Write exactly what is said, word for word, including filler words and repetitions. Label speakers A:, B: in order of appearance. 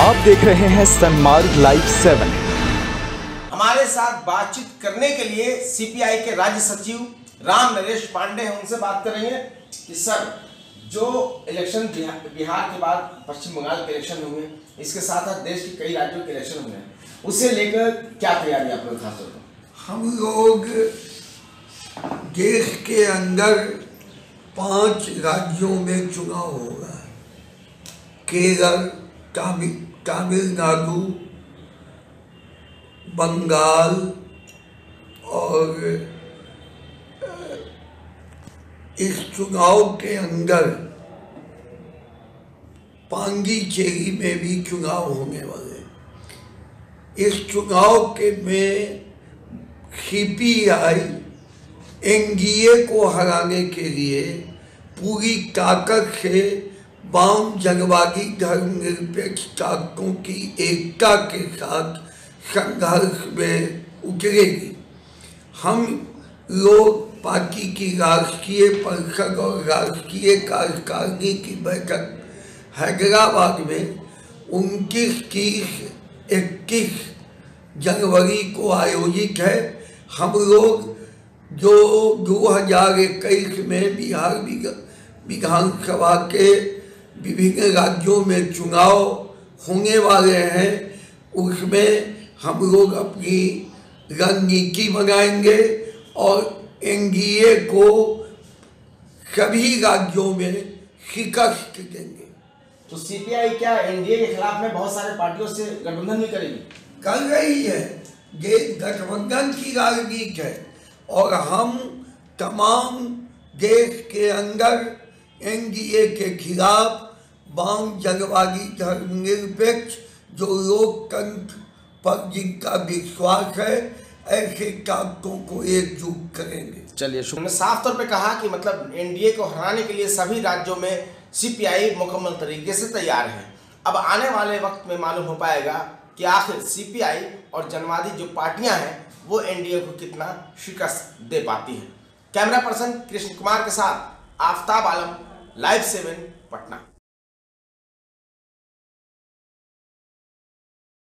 A: आप देख रहे हैं सनमार्ग लाइव सेवन।
B: हमारे साथ बातचीत करने के लिए सीपीआई के राज्य सचिव राम नरेश पांडे हैं, उनसे बात करेंगे कि सर जो इलेक्शन बिहार के बाद पश्चिम बंगाल के इलेक्शन हुए, इसके साथ साथ देश के कई राज्यों के इलेक्शन हुए, उसे लेकर क्या तैयारी आप लोग खास तौर पर?
C: हम लोग देश के अंदर पांच राज्यों में चुनाव होगा, केरल, तमिल तमिलनाडु, बंगाल और इस चुनाव के अंदर पांडिचेरी में भी चुनाव होने वाले। इस चुनाव के में सीपीआई एनडीए को हराने के लिए पूरी ताकत से वाम जनवादी धर्मनिरपेक्ष ताकतों की एकता के साथ संघर्ष में उतरेगी। हम लोग पार्टी की राष्ट्रीय परिषद और राष्ट्रीय कार्यकारिणी की बैठक हैदराबाद में उनतीस, तीस, इक्कीस जनवरी को आयोजित है। हम लोग जो दो हज़ार इक्कीस में बिहार विधानसभा के विभिन्न राज्यों में चुनाव होने वाले हैं, उसमें हम लोग अपनी रणनीति बनाएंगे और एनडीए को सभी राज्यों में शिकस्त देंगे।
B: तो सीपीआई क्या एनडीए के खिलाफ में बहुत सारे पार्टियों से गठबंधन भी करेगी? कर
C: रही है, ये गठबंधन की राजनीति है और हम तमाम देश के अंदर एनडीए के खिलाफ वाम जनवादी धर्मनिरपेक्ष जो लोकतंत्र पर जिनका विश्वास है, ऐसे ताकतों को एकजुट करेंगे।
B: चलिए, शुक्रिया। साफ तौर पे कहा कि मतलब एनडीए को हराने के लिए सभी राज्यों में सीपीआई मुकम्मल तरीके से तैयार है। अब आने वाले वक्त में मालूम हो पाएगा कि आखिर सीपीआई और जनवादी जो पार्टियां हैं वो एनडीए को कितना शिकस्त दे पाती हैं। कैमरा पर्सन कृष्ण कुमार के साथ आफ्ताब आलम, लाइव सेवन, पटना।